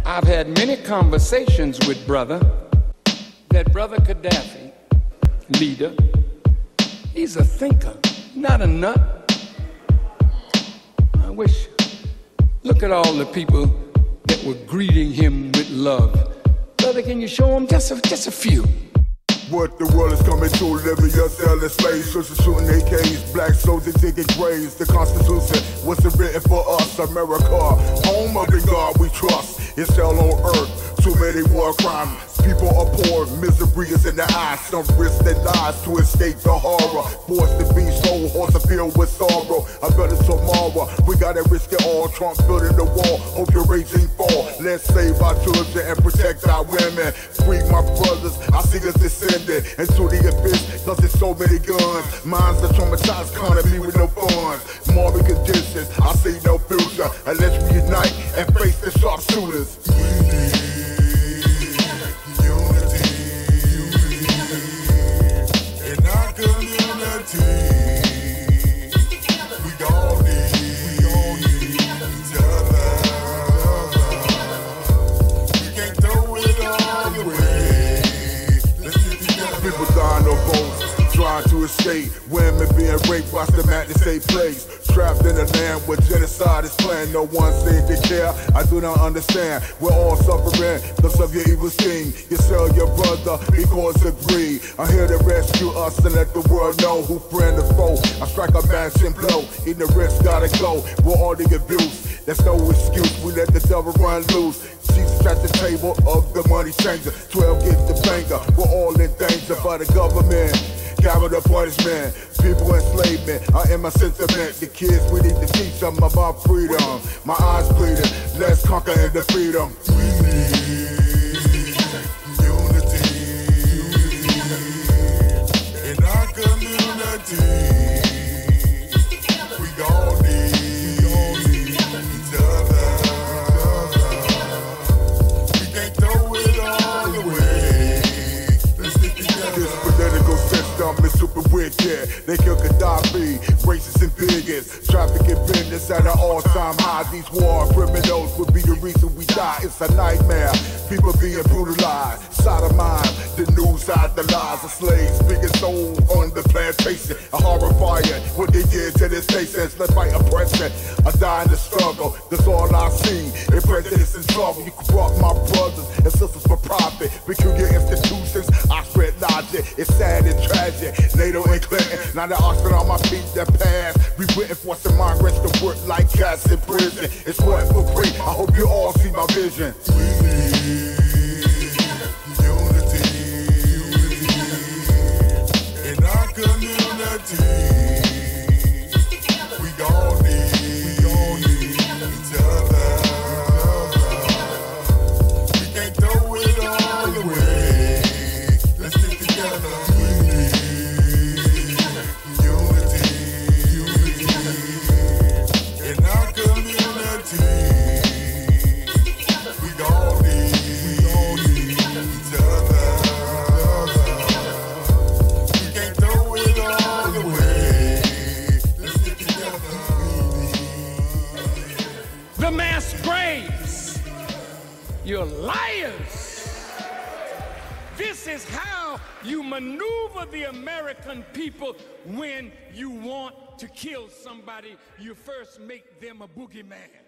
I've had many conversations with that brother Gaddafi, leader. He's a thinker, not a nut. I wish, look at all the people that were greeting him with love. Brother, can you show them just a few? What the world is coming to, living yourself in space. Churches shooting AKs, black soldiers digging graves. The Constitution wasn't written for us, America, home of the God we trust. It's hell on earth, too many war crimes. People are poor, misery is in their eyes. Some risk their lives to escape the horror. Forced to be so, hearts are filled with sorrow. A better tomorrow, we gotta risk it all. Trump building the wall, hope your raging fall. Let's save our children and protect our women. Free my brothers, I see us descending into the abyss, cause there's so many guns. Minds are traumatized, economy with no funds. Moral conditions, I see no future unless we unite and face the sharpshooters. Trying to escape, women being raped, watch them at the same place. Trapped in a land where genocide is planned, no one seems to care. I do not understand, we're all suffering because of your evil scheme. You sell your brother because of greed. I'm here to rescue us and let the world know who friend or foe. I strike a matching blow, ignorance gotta go. We're all the abuse, there's no excuse. We let the devil run loose. Jesus at the table of the money changer. 12 gets the banger, we're all in danger by the government. Capital punishment, people enslavement. I am my sentiment. The kids, we need to teach them about freedom. My eyes bleeding, let's conquer and defeat them. We need unity in our community. We all need each other. We can't throw it all away. Let's stick together. This political system is super wicked. They kill Gaddafi, racists and bigots. Trafficking business at an all-time high. These war criminals would be the reason we die. It's a nightmare. People being brutalized, sodomized. The news out the lies of slaves being sold on the plantation. A horrifying what they did to this nation. Let's fight oppression. I die in the struggle. That's all I see. If prejudice is trouble, you corrupt my brothers and sisters for profit. We kill your institutions. I spread logic. It's sad and tragic. NATO and Clinton. Now the Oxford on my feet that pass. We waiting for some migrants to work like cats in prison. It's work for free. I hope you all see my vision. We need unity in our community. We all need each other. We can't throw it all away. Let's stick together. We need unity in our community. We all need each other. We can't throw it all away. Let's stick together. The mass graves, you're liars. This is how you maneuver the American people when you want to kill somebody. You first make them a boogeyman.